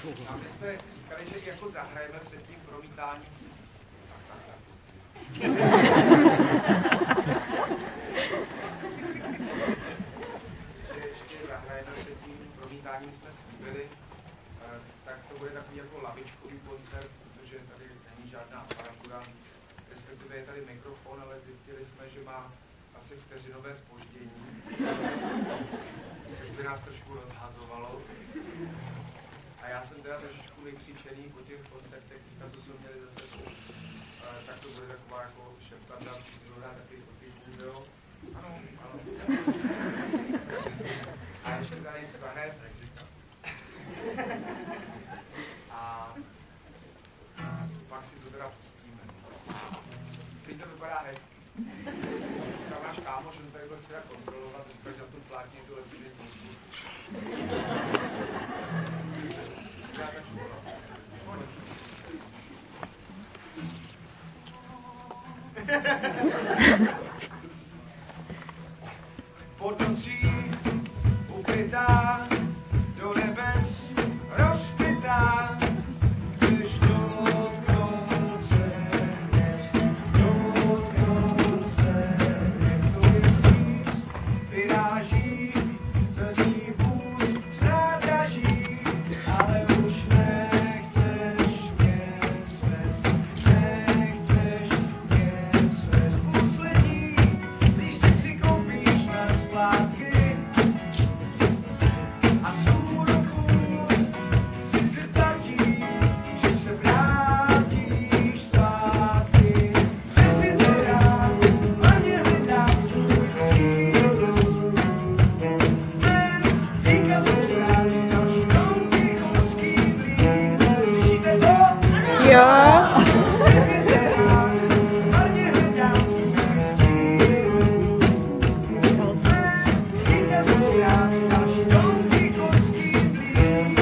A my jsme říkali, že jako zahrajeme před tím promítáním. Ještě zahrajeme před tím promítáním, jsme slíbili, tak to bude takový jako lavičkový koncert, protože tady není žádná aparatura, respektive je tady mikrofon, ale zjistili jsme, že má asi vteřinové zpoždění, což by nás trošku rozhazovalo. A já jsem teda trošičku vykřičený po těch koncertech, co jsme měli za sebou. Tak to bude taková jako šeptanda, si dodá takový podpísný, jo? Ano, ano. A ještě tady hned, tak říkám. A pak si to teda pustíme. Teď to vypadá hezky. Říkal náš kámoš, on tady byl chtěla kontrolovat, říkal, že na tom plátně je to lepší než mozku. Já začnu, no. Pod nocí ukrytá, do nebes rozpytá, chceš dotknout se hvězd, dotknout se hvězd, tvůj víc vyráží, plný vůz znádraží, ale už nechceš mě svést, nechceš mě svést. Poslední, když ty si koupíš na splátky a sůl roku si vyplatí, že se vrátíš zpátky. Přesně teda, hlavně vydám tvůj stíl. Ten výkazů zrání další domky chodský blín. Slyšíte to? Jo. Přesně teda, hlavně vydám tvůj stíl. Ten výkazů zrání další domky chodský blín.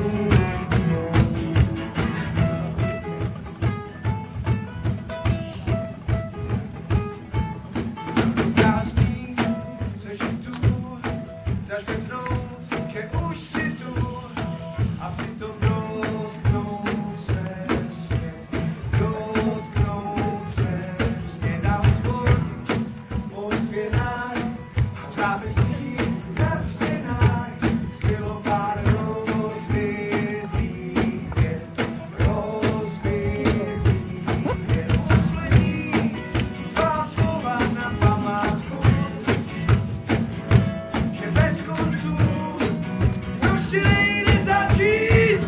Krásný, seš tu, zaškrtnout, že už si tu, a přitom dotknout se smět, dotknout se smět. Na hospodě, po svěnách a zápěstí na stěnách zbylo pár rozbitých vět, rozbitých vět. Poslední tvá slova na památku, že bez konců prostě nejde začít.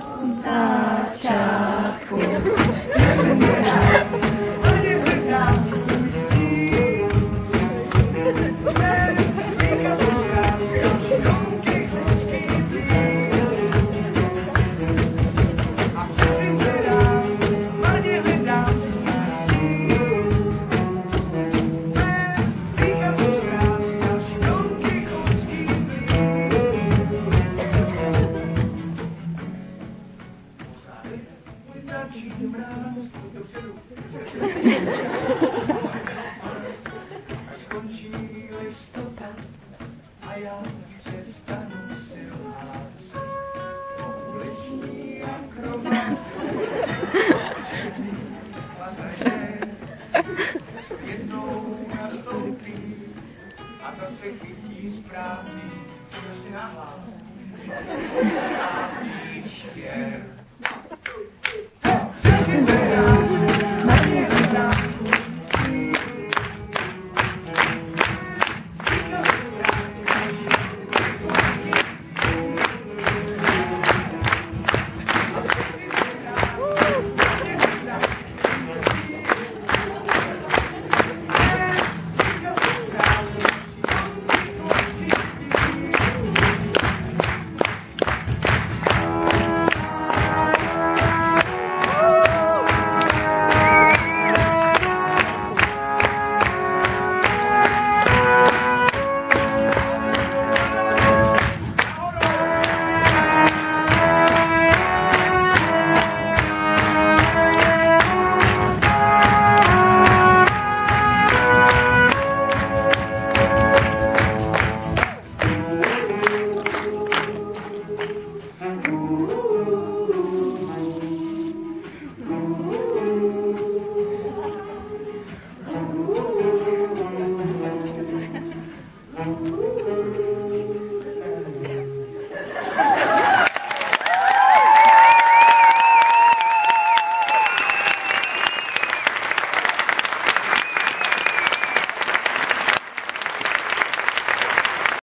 Začátku. Hlavně hledám tvůj stíl. Ten výkazů zrání další domky chodský blín. A přesně teda, hlavně hledám tvůj stíl. Ten výkazů zrání další domky chodský blín. Vytáčí mráz dopředu. Až skončí listopad a já přestanu si lhát se. Pouliční akrobat, černý pasažér, co jednou nastoupí a zase chytí správný, strašně nahlas.